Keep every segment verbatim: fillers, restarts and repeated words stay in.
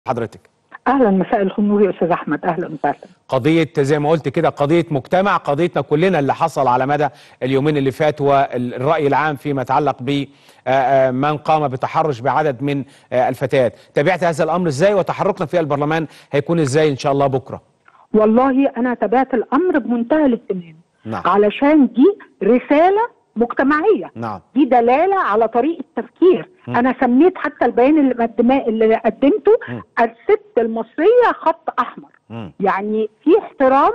حضرتك. اهلا، مساء الخير يا استاذ احمد، اهلا وسهلا. قضيه زي ما قلت كده، قضيه مجتمع، قضيتنا كلنا اللي حصل على مدى اليومين اللي فات، والراي العام فيما يتعلق ب من قام بتحرش بعدد من الفتيات. تابعت هذا الامر ازاي، وتحركنا في البرلمان هيكون ازاي ان شاء الله بكره؟ والله انا تابعت الامر بمنتهى الاهتمام. نعم. علشان دي رساله مجتمعيه. نعم. دي دلاله على طريقه تفكير. م. انا سميت حتى البيان اللي مقدماه اللي قدمته م. الست المصريه خط احمر. م. يعني في احترام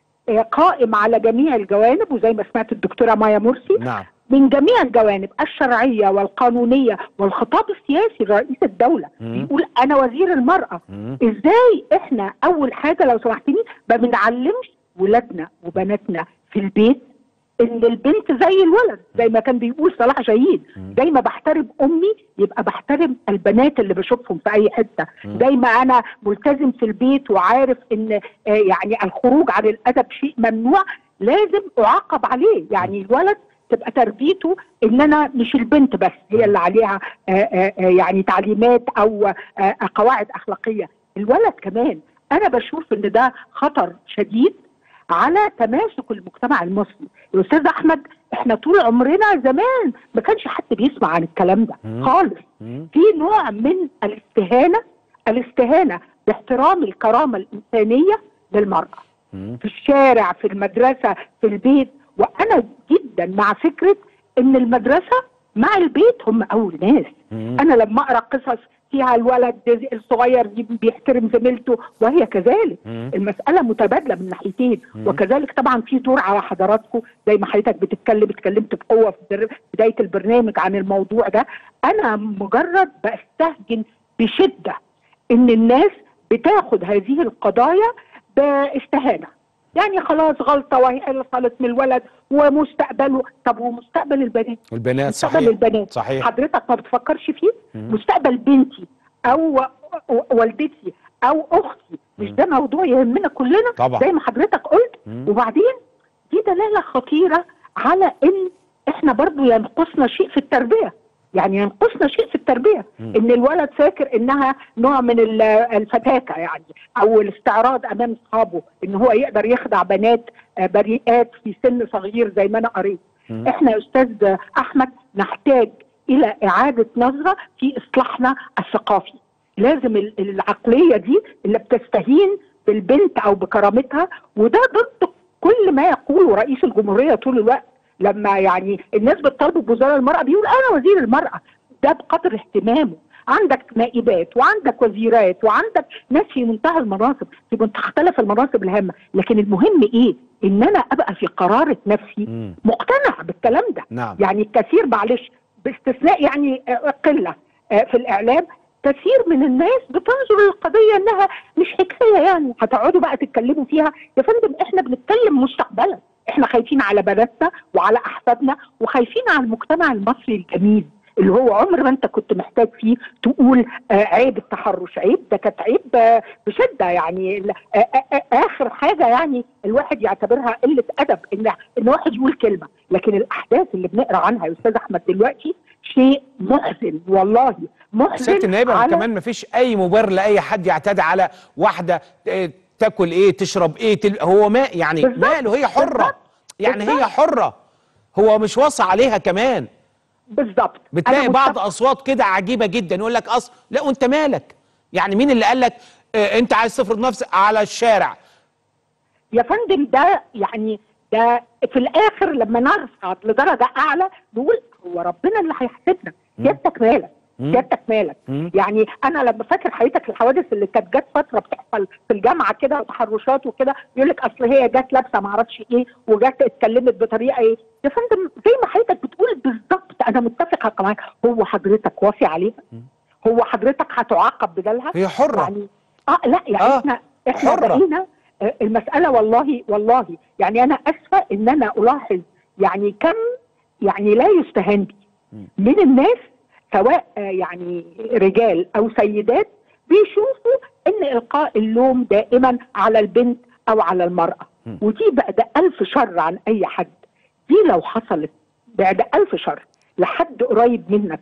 قائم على جميع الجوانب، وزي ما سمعت الدكتوره مايا مرسي. نعم. من جميع الجوانب الشرعيه والقانونيه، والخطاب السياسي لرئيس الدوله م. بيقول انا وزير المراه. م. ازاي احنا اول حاجه لو سمحتني ما بنعلمش ولادنا وبناتنا في البيت ان البنت زي الولد، زي ما كان بيقول صلاح جاهين. زي ما بحترم امي يبقى بحترم البنات اللي بشوفهم في اي حته. زي ما انا ملتزم في البيت وعارف ان آه يعني الخروج عن الادب شيء ممنوع، لازم اعاقب عليه. يعني الولد تبقى تربيته ان انا مش البنت بس هي اللي عليها آآ آآ يعني تعليمات او قواعد اخلاقيه، الولد كمان. انا بشوف ان ده خطر شديد على تماسك المجتمع المصري. يا استاذ احمد، احنا طول عمرنا زمان ما كانش حد بيسمع عن الكلام ده خالص. في نوع من الاستهانه الاستهانه باحترام الكرامه الانسانيه للمراه في الشارع، في المدرسه، في البيت. وانا جدا مع فكره ان المدرسه مع البيت هم اول ناس. انا لما اقرا قصص فيها الولد الصغير بيحترم زميلته وهي كذلك، المساله متبادله من ناحيتين. وكذلك طبعا في دور على حضراتكم، زي ما حضرتك بتتكلم اتكلمت بقوه في بدايه البرنامج عن الموضوع ده. انا مجرد بستهجن بشده ان الناس بتاخد هذه القضايا باستهانه. يعني خلاص غلطه وهي حصلت من الولد ومستقبله. طب ومستقبل البنات؟ البنات مستقبل صحيح. البنات صحيح. حضرتك ما بتفكرش فيه؟ مم. مستقبل بنتي او والدتي او اختي، مش ده موضوع يهمنا كلنا طبعا زي ما حضرتك قلت. مم. وبعدين دي دلاله خطيره على ان احنا برضو ينقصنا شيء في التربيه. يعني ينقصنا شيء في التربيه. مم. ان الولد فاكر انها نوع من الفتاكه، يعني او الاستعراض امام اصحابه، ان هو يقدر يخدع بنات بريئات في سن صغير زي ما انا قريت. احنا يا استاذ احمد نحتاج الى اعاده نظره في اصلاحنا الثقافي. لازم العقليه دي اللي بتستهين بالبنت او بكرامتها، وده ضد كل ما يقوله رئيس الجمهوريه طول الوقت. لما يعني الناس بتطالبه بوزاره المراه بيقول انا وزير المراه. ده بقدر اهتمامه. عندك نائبات وعندك وزيرات وعندك ناس في منتهى المناصب، في مختلف المناصب الهامه، لكن المهم ايه؟ ان انا ابقى في قراره نفسي م. مقتنع بالكلام ده. نعم. يعني الكثير، معلش باستثناء يعني قله في الاعلام، كثير من الناس بتنظر للقضيه انها مش حكايه يعني هتقعدوا بقى تتكلموا فيها. يا فندم احنا بنتكلم مستقبلا، احنا خايفين على بناتنا وعلى احفادنا، وخايفين على المجتمع المصري الجميل اللي هو عمر ما انت كنت محتاج فيه تقول آه عيب التحرش. عيب ده كانت عيب آه بشده. يعني آه آه اخر حاجه يعني الواحد يعتبرها قله ادب ان ان واحد يقول كلمه. لكن الاحداث اللي بنقرا عنها يا استاذ احمد دلوقتي شيء محزن، والله محزن. سياده النائبه على... كمان ما فيش اي مبرر لاي حد يعتدي على واحده تاكل ايه تشرب ايه تل... هو ما يعني ماله، هي حره. بالزبط. يعني بالزبط. هي حره، هو مش واصي عليها كمان. بالظبط. بتلاقي بعض اصوات كده عجيبه جدا يقول لك اصل لا وانت مالك. يعني مين اللي قال لك اه انت عايز تفرض نفسك على الشارع؟ يا فندم ده يعني ده في الاخر لما نصعد لدرجه اعلى نقول هو ربنا اللي هيحاسبنا. سيادتك مالك؟ سيادتك مالك؟ يعني انا لما فاكر حضرتك الحوادث اللي كانت جت فتره بتحصل في الجامعه كده وتحرشات وكده، يقول لك اصل هي جت لابسه ما اعرفش ايه وجت اتكلمت بطريقه ايه. يا فندم زي ما حضرتك بتقول بالظبط، انا متفقه معاك. هو حضرتك وافي عليها؟ هو حضرتك هتعاقب بدلها؟ هي حره. يعني اه لا يعني آه. احنا احنا بقينا المساله والله والله يعني انا اسفه ان انا الاحظ يعني كم يعني لا يستهان به من الناس، سواء يعني رجال او سيدات، بيشوفوا ان القاء اللوم دائما على البنت او على المراه. ودي بعد الف شر عن اي حد. دي لو حصلت بعد الف شر لحد قريب منك،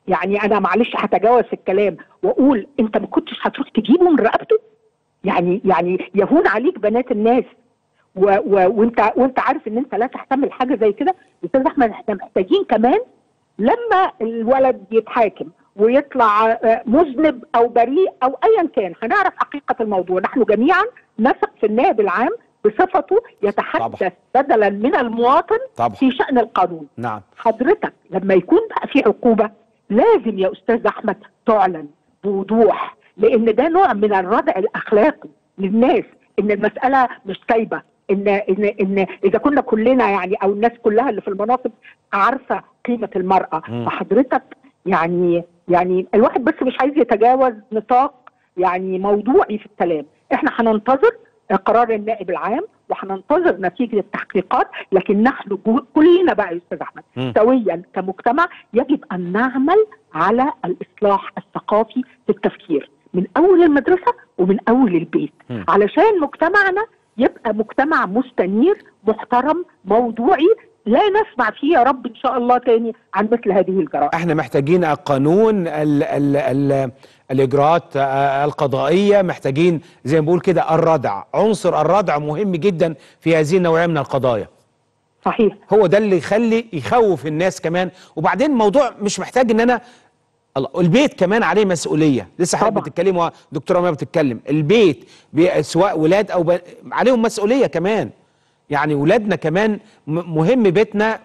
يعني انا معلش هتجاوز الكلام واقول انت ما كنتش هتروح تجيبه من رقبته؟ يعني يعني يهون عليك بنات الناس و و وانت وانت عارف ان انت لا تحتمل حاجه زي كده. استاذ احمد احنا محتاجين كمان لما الولد يتحاكم ويطلع مذنب او بريء او ايا كان هنعرف حقيقه الموضوع. نحن جميعا نثق في النائب العام بصفته يتحدث طبعا. بدلا من المواطن طبعا. في شأن القانون. نعم. حضرتك لما يكون بقى في عقوبه لازم يا استاذ احمد تعلن بوضوح، لان ده نوع من الردع الاخلاقي للناس ان المساله مش سايبه، ان ان ان اذا كنا كلنا يعني او الناس كلها اللي في المناصب عارفه قيمه المراه. م. فحضرتك يعني يعني الواحد بس مش عايز يتجاوز نطاق يعني موضوعي في الكلام. احنا هننتظر قرار النائب العام وهننتظر نتيجه التحقيقات، لكن نحن كلنا بقى يا استاذ احمد سويا كمجتمع يجب ان نعمل على الاصلاح الثقافي في التفكير من اول المدرسه ومن اول البيت، م. علشان مجتمعنا يبقى مجتمع مستنير محترم موضوعي لا نسمع فيه يا رب ان شاء الله تاني عن مثل هذه الجرائم. احنا محتاجين القانون ال ال ال الاجراءات القضائيه، محتاجين زي ما بقول كده الردع، عنصر الردع مهم جدا في هذه النوعيه من القضايا. صحيح. هو ده اللي يخلي يخوف الناس كمان. وبعدين الموضوع مش محتاج ان انا البيت كمان عليه مسؤوليه، لسه حضرتك بتتكلم دكتوره ما بتتكلم، البيت سواء ولاد او ب... عليهم مسؤوليه كمان. يعني ولادنا كمان مهم بيتنا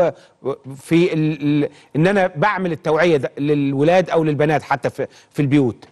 وفي ال... ال... ان انا بعمل التوعيه ده للولاد او للبنات حتى في في البيوت.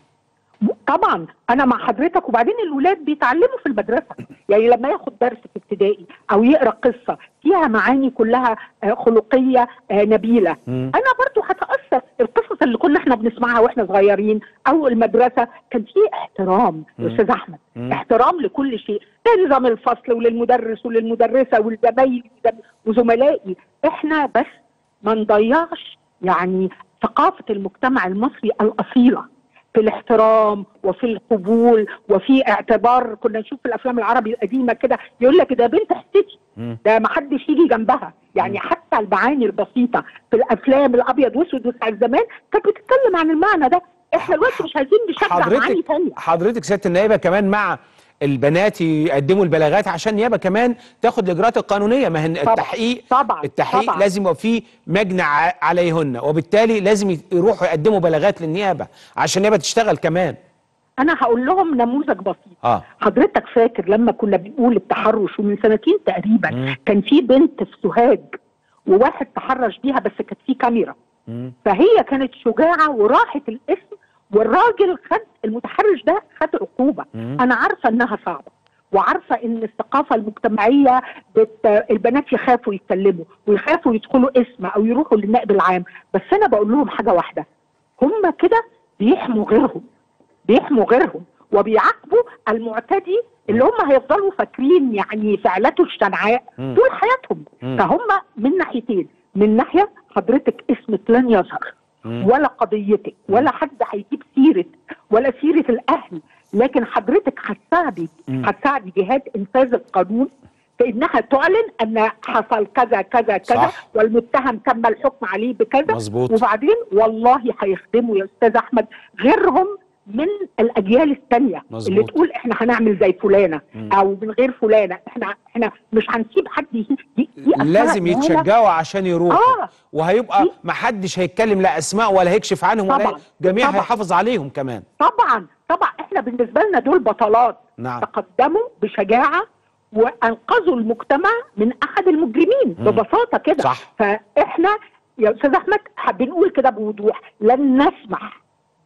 طبعا انا مع حضرتك. وبعدين الولاد بيتعلموا في المدرسه، يعني لما ياخد درس في ابتدائي او يقرا قصه فيها معاني كلها خلقيه نبيله، م. انا برضو هتاثر. القصص اللي كنا احنا بنسمعها واحنا صغيرين او المدرسه كان فيه احترام يا استاذ احمد، م. احترام لكل شيء، لنظام الفصل وللمدرس وللمدرسه والزمايل وزملائي. احنا بس ما نضيعش يعني ثقافه المجتمع المصري الاصيله في الاحترام وفي القبول وفي اعتبار. كنا نشوف في الافلام العربي القديمه كده يقول لك ده بنت احتكي، ده ما حدش يجي جنبها. يعني م. حتى المعاني البسيطه في الافلام الابيض واسود بتاع زمان كانت بتتكلم عن المعنى ده. احنا دلوقتي مش عايزين نشجع معاني ثانيه. حضرتك سياده النائبه كمان مع البنات يقدموا البلاغات عشان النيابه كمان تاخد الاجراءات القانونيه. ما هي التحقيق طبعا التحقيق طبعا. لازم يبقى فيه مجنى عليهن، وبالتالي لازم يروحوا يقدموا بلاغات للنيابه عشان النيابه تشتغل كمان. انا هقول لهم نموذج بسيط. آه. حضرتك فاكر لما كنا بنقول التحرش ومن سنتين تقريبا م. كان في بنت في سوهاج وواحد تحرش بيها بس كانت في كاميرا، م. فهي كانت شجاعه وراحت القسم والراجل خد المتحرش ده خد عقوبه. مم. انا عارفه انها صعبه وعارفه ان الثقافه المجتمعيه بت... البنات يخافوا يتكلموا ويخافوا يدخلوا اسم او يروحوا للنائب العام، بس انا بقول لهم حاجه واحده، هم كده بيحموا غيرهم بيحموا غيرهم وبيعاقبوا المعتدي اللي هم هيفضلوا فاكرين يعني فعلته الشنعاء طول حياتهم. مم. فهم من ناحيتين، من ناحيه حضرتك اسمك لن يظهر ولا قضيتك ولا حد هيجيب سيرة ولا سيرة الأهل، لكن حضرتك هتساعدي هتساعدي جهات إنفاذ القانون في إنها تعلن أن حصل كذا كذا كذا صح. والمتهم تم الحكم عليه بكذا. مظبوط. وبعدين والله هيخدموا يا أستاذ أحمد غيرهم من الأجيال الثانية اللي تقول إحنا هنعمل زي فلانة مم. أو من غير فلانة. إحنا إحنا مش هنسيب حد ي... ي... لازم يتشجعوا عشان يروحوا. آه. وهيبقى ما حدش هيتكلم لا أسماء ولا هيكشف عنهم ولا جميع هيحافظ عليهم كمان. طبعا طبعا إحنا بالنسبة لنا دول بطلات. نعم. تقدموا بشجاعة وأنقذوا المجتمع من أحد المجرمين مم. ببساطة كده. صح. فإحنا يا أستاذ أحمد بنقول كده بوضوح لن نسمح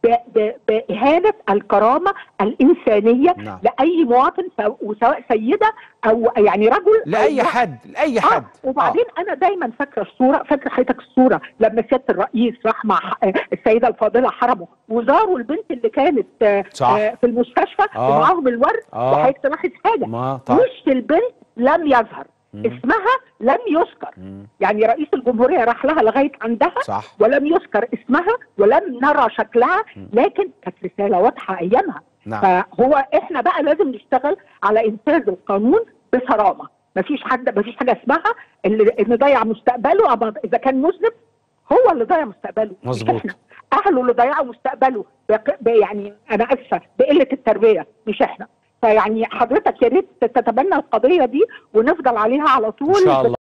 بإهانة الكرامة الإنسانية. نعم. لأي مواطن وسواء سيدة أو يعني رجل لأي أو حد لأي حد. آه. وبعدين آه. أنا دايما فاكرة الصورة، فاكرة حضرتك الصورة لما سيادة الرئيس راح مع السيدة الفاضلة حرمه وزاروا البنت اللي كانت صح. آه في المستشفى آه. ومعاهم الورد آه. وحضرتك لاحظ حاجة مش البنت لم يظهر مم. اسمها لم يذكر. مم. يعني رئيس الجمهورية راح لها لغاية عندها صح. ولم يذكر اسمها ولم نرى شكلها مم. لكن كانت رسالة واضحة أيامها. نعم. فهو احنا بقى لازم نشتغل على إنفاذ القانون بصرامة. مفيش حد مفيش حاجة اسمها اللي, اللي ضيع مستقبله، أما إذا كان مذنب هو اللي ضيع مستقبله. مظبوط. اهله اللي ضيعوا مستقبله بق... ب... يعني انا اسفه بقله التربيه مش احنا. فيعني حضرتك يا ريت تتبنى القضيه دي ونفضل عليها على طول. ان شاء الله.